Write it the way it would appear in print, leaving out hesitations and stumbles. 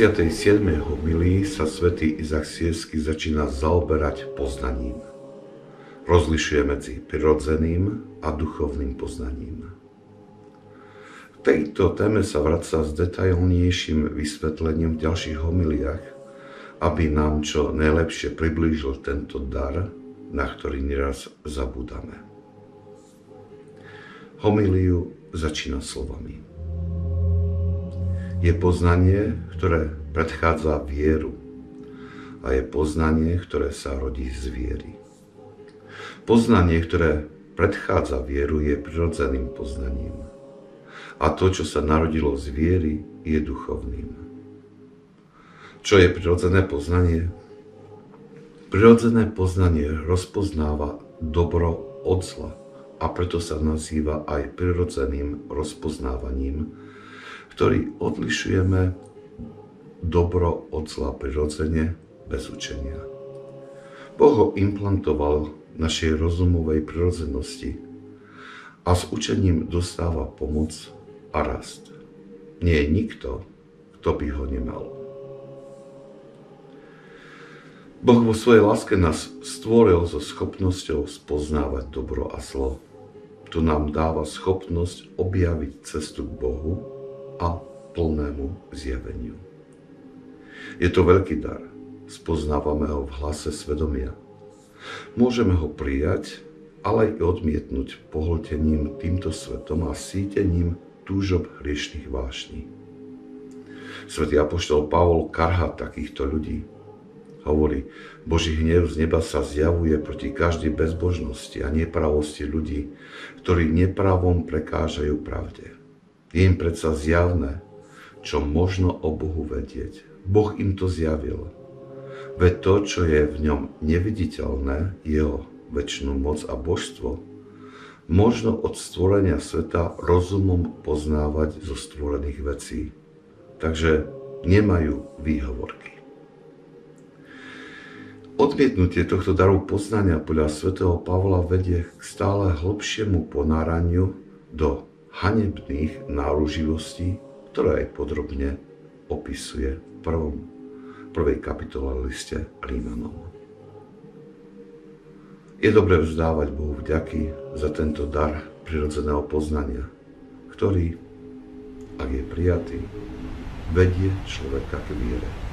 57. homílii sa svätý Izák Sýrsky začína zaoberať poznaním. Rozlišuje medzi prirodzeným a duchovným poznaním. V tejto téme sa vracia s detailnejším vysvetlením v ďalších homíliách, aby nám čo najlepšie priblížil tento dar, na ktorý neraz zabúdame. Homíliu začína slovami: Je poznanie, ktoré predchádza vieru, a je poznanie, ktoré sa rodí z viery. Poznanie, ktoré predchádza vieru, je prirodzeným poznaním. A to, čo sa narodilo z viery, je duchovným. Čo je prirodzené poznanie? Prirodzené poznanie rozpoznáva dobro od zla a preto sa nazýva aj prirodzeným rozpoznávaním, ktorý odlišujeme dobro od zla prirodzene bez učenia. Boh ho implantoval našej rozumovej prirodzenosti a s učením dostáva pomoc a rast. Nie je nikto, kto by ho nemal. Boh vo svojej láske nás stvoril so schopnosťou spoznávať dobro a zlo. Tu nám dáva schopnosť objaviť cestu k Bohu a plnému zjaveniu. Je to veľký dar. Spoznávame ho v hlase svedomia. Môžeme ho prijať, ale aj odmietnúť pohltením týmto svetom a sítením túžob hriešnych vášní. Svätý apoštol Pavol karhá takýchto ľudí. Hovorí: Boží hnev z neba sa zjavuje proti každej bezbožnosti a nepravosti ľudí, ktorí nepravom prekážajú pravde. Je im predsa zjavné, čo možno o Bohu vedieť. Boh im to zjavil. Veď to, čo je v ňom neviditeľné, jeho večnú moc a božstvo, možno od stvorenia sveta rozumom poznávať zo stvorených vecí. Takže nemajú výhovorky. Odmietnutie tohto daru poznania podľa svätého Pavla vedie k stále hlbšiemu ponáraniu do hanebných náruživostí, ktoré aj podrobne opisuje v prvej kapitole liste Rímanom. Je dobré vzdávať Bohu vďaky za tento dar prirodzeného poznania, ktorý, ak je prijatý, vedie človeka k viere.